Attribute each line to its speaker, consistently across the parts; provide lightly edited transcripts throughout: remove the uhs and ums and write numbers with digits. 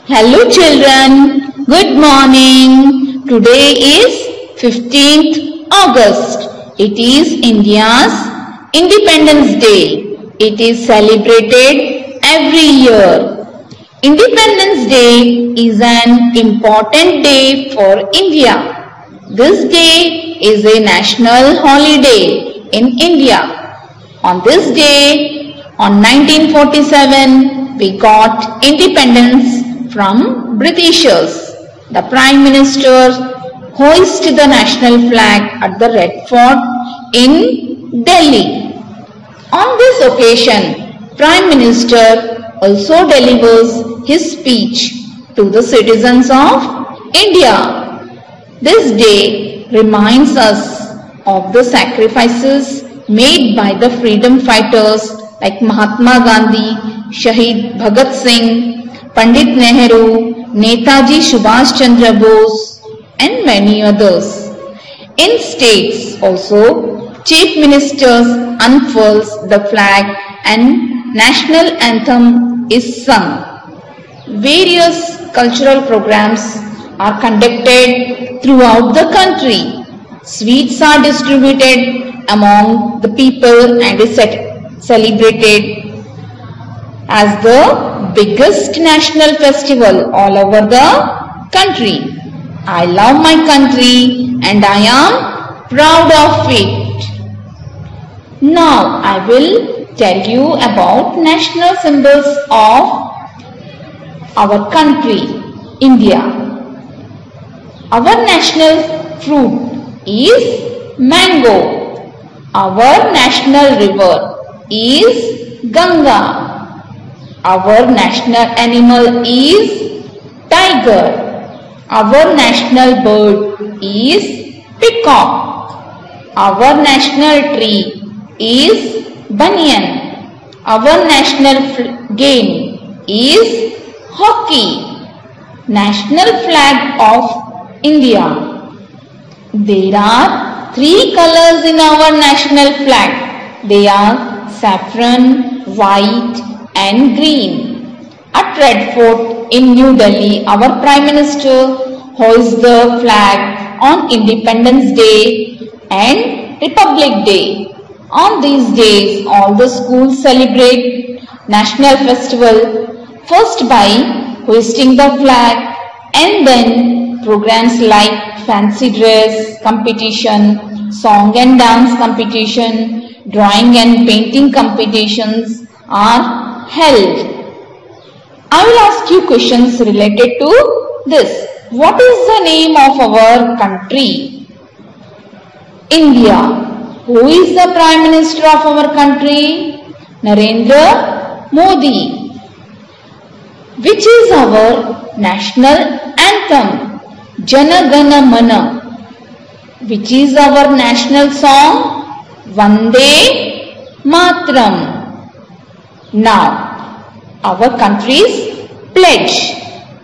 Speaker 1: Hello children, good morning. Today is 15th August. It is India's Independence Day. It is celebrated every year. Independence Day is an important day for India. This day is a national holiday in India. On this day, on 1947, we got independence from Britishers. The Prime Minister hoisted the national flag at the Red Fort in Delhi. On this occasion, Prime Minister also delivers his speech to the citizens of India. This day reminds us of the sacrifices made by the freedom fighters like Mahatma Gandhi, Shahid Bhagat Singh, Pandit Nehru, Netaji Subhash Chandra Bose and many others. In states also, Chief Ministers unfurls the flag and national anthem is sung. Various cultural programs are conducted throughout the country. Sweets are distributed among the people and is celebrated as the biggest national festival all over the country. I love my country and I am proud of it. Now I will tell you about national symbols of our country, India. Our national fruit is mango. Our national river is Ganga. Our national animal is tiger. Our national bird is peacock. Our national tree is banyan. Our national game is hockey. National flag of India. There are three colors in our national flag. They are saffron, white and green. At Red Fort in New Delhi, our Prime Minister hoists the flag on Independence Day and Republic Day. On these days, all the schools celebrate national festival first by hoisting the flag and then programs like fancy dress competition, song and dance competition, drawing and painting competitions are held. I will ask you questions related to this. What is the name of our country? India. Who is the Prime Minister of our country? Narendra Modi. Which is our national anthem? Jana Gana Mana. Which is our national song? Vande Mataram. Now, our country's pledge.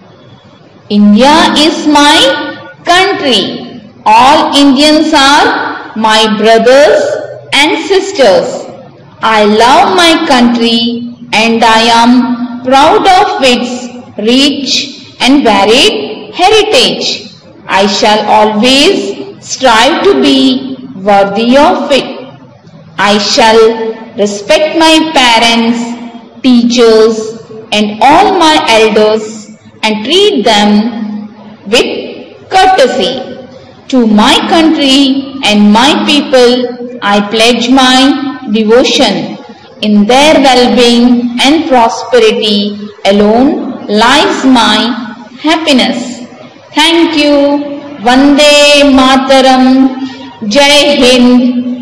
Speaker 1: India is my country. All Indians are my brothers and sisters. I love my country and I am proud of its rich and varied heritage. I shall always strive to be worthy of it. I shall respect my parents, teachers and all my elders and treat them with courtesy. To my country and my people, I pledge my devotion. In their well-being and prosperity alone lies my happiness. Thank you. Vande Mataram. Jai Hind.